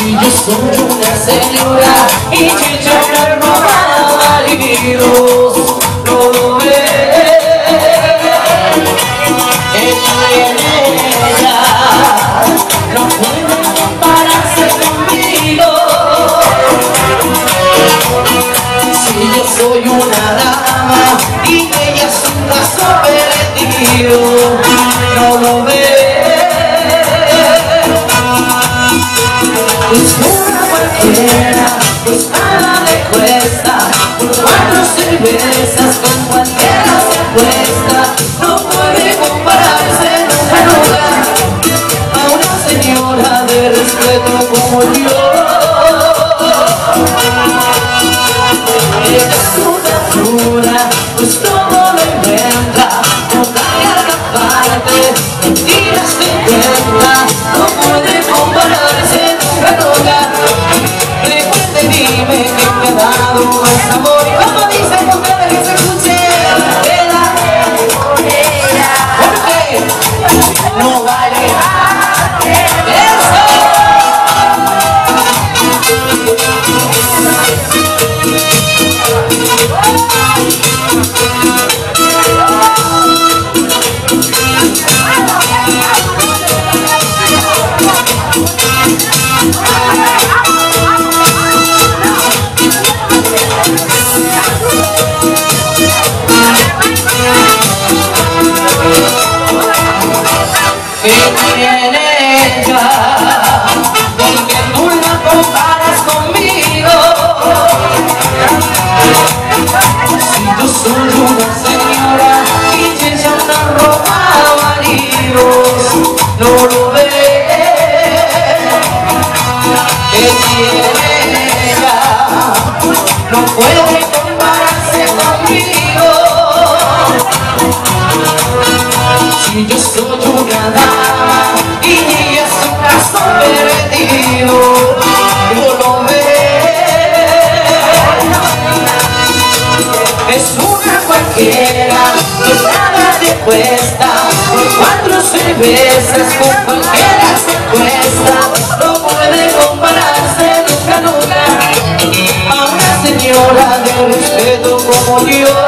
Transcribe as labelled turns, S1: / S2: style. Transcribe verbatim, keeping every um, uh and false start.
S1: Si yo soy una señora y Chicha me roba maridos, no lo ve. Ella no puede compararse conmigo. Si yo soy una dama y ella es un brazo perdido, no lo ve. Pues una cualquiera, pues nada le cuesta, por cuatro cervezas con cualquiera se acuesta. No puede compararse nunca, nunca a una señora de respeto como yo. Ella es una pura, pues todo lo inventa, no carga aparte, mentiras se cuenta. No puede compararse nunca, nunca. Recuerde, dime que me ha dado más amor. Y como dicen ustedes que se escuche, ¿verdad? ¿Por qué? No vale. ¿Qué tiene ella? Porque tú la comparas conmigo. Si yo soy una señora y ella una ropa maridos, no lo ve. ¿Qué tiene ella? No puede compararse conmigo. Si yo soy una dama y ella es un caso perdido, no lo ve. Es una cualquiera, pues nada le cuesta, por cuatro cervezas con cualquiera se cuesta. No puede compararse nunca, nunca a una señora de respeto como yo.